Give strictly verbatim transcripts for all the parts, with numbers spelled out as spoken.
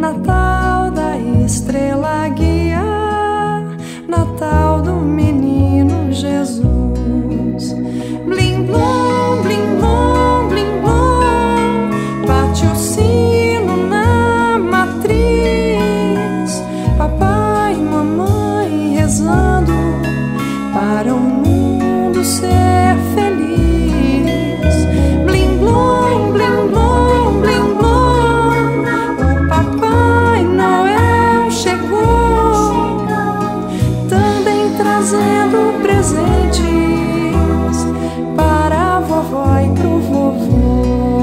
Natal da estrela guia, Natal do menino Jesus. Blim blom, blim blom, blim blom, bate o sino na matriz. Papai e mamãe rezando para o mundo ser feliz. Blim blom, blim blom, blim blom, o Papai Noel chegou, também trazendo presentes para a vovó e pro vovô.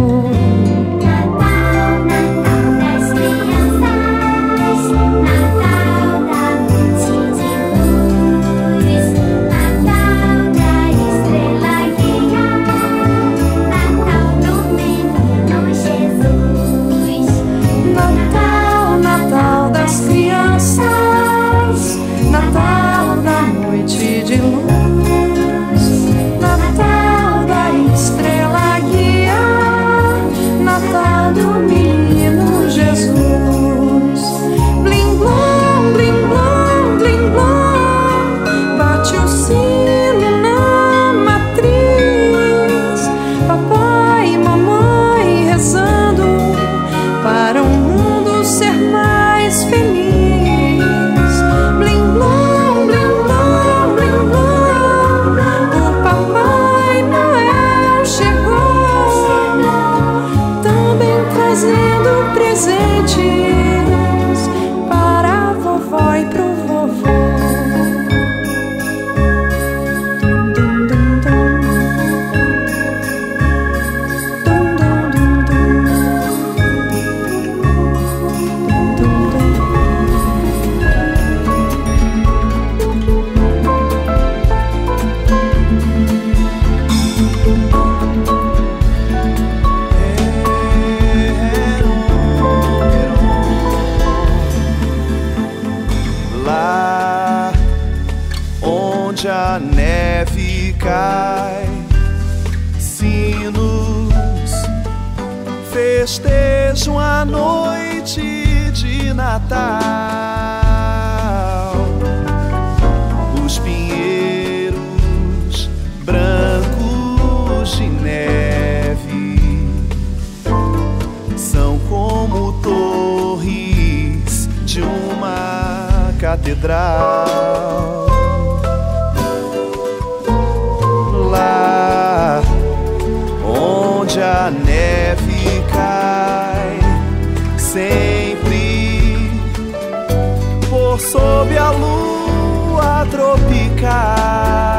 Natal, Natal das crianças, Natal da noite de luz, Natal da estrela guia, Natal do menino Jesus. Natal, Natal das crianças, Natal da noite de luz, Natal da estrela guia, Natal do menino Jesus. Blim blom, blim blom, blim blom, bate o sino na matriz. Papai e mamãe rezando para o mundo ser mais feliz. Blim blom, blim blom, blim blom, o Papai Noel chegou, também trazendo presentes para a vovó e pro vovô. Dum, dum, dum. Dum, dum, dum, dum. Dum, dum, dum. Lá onde a neve cai, sinos festejam a noite de Natal. Os pinheiros brancos de neve são como torres de uma catedral. Lá onde a neve cai, sempre por sob a lua tropical.